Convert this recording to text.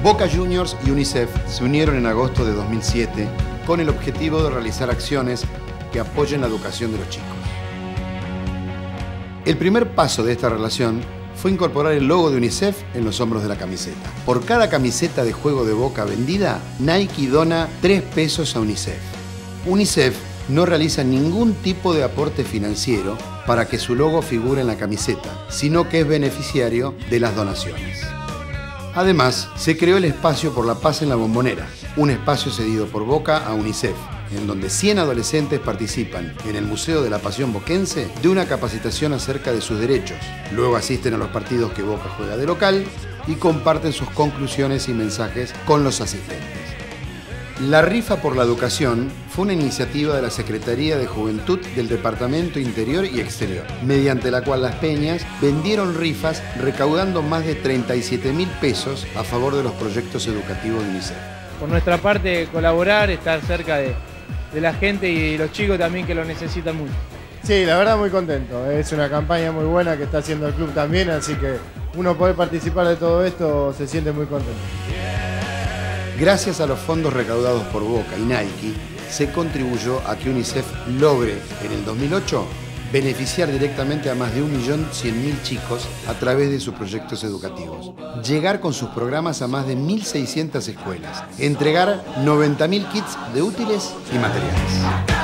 Boca Juniors y UNICEF se unieron en agosto de 2007 con el objetivo de realizar acciones que apoyen la educación de los chicos. El primer paso de esta relación fue incorporar el logo de UNICEF en los hombros de la camiseta. Por cada camiseta de juego de Boca vendida, Nike dona 3 pesos a UNICEF. UNICEF no realiza ningún tipo de aporte financiero para que su logo figure en la camiseta, sino que es beneficiario de las donaciones. Además, se creó el Espacio por la Paz en la Bombonera, un espacio cedido por Boca a UNICEF, en donde 100 adolescentes participan en el Museo de la Pasión Boquense de una capacitación acerca de sus derechos. Luego asisten a los partidos que Boca juega de local y comparten sus conclusiones y mensajes con los asistentes. La rifa por la educación fue una iniciativa de la Secretaría de Juventud del Departamento Interior y Exterior, mediante la cual las peñas vendieron rifas recaudando más de 37.000 pesos a favor de los proyectos educativos de UNICEF. Por nuestra parte, colaborar, estar cerca de la gente y los chicos también que lo necesitan mucho. Sí, la verdad muy contento. Es una campaña muy buena que está haciendo el club también, así que uno poder participar de todo esto se siente muy contento. Gracias a los fondos recaudados por Boca y Nike, se contribuyó a que UNICEF logre, en el 2008, beneficiar directamente a más de 1.100.000 chicos a través de sus proyectos educativos, llegar con sus programas a más de 1.600 escuelas, entregar 90.000 kits de útiles y materiales.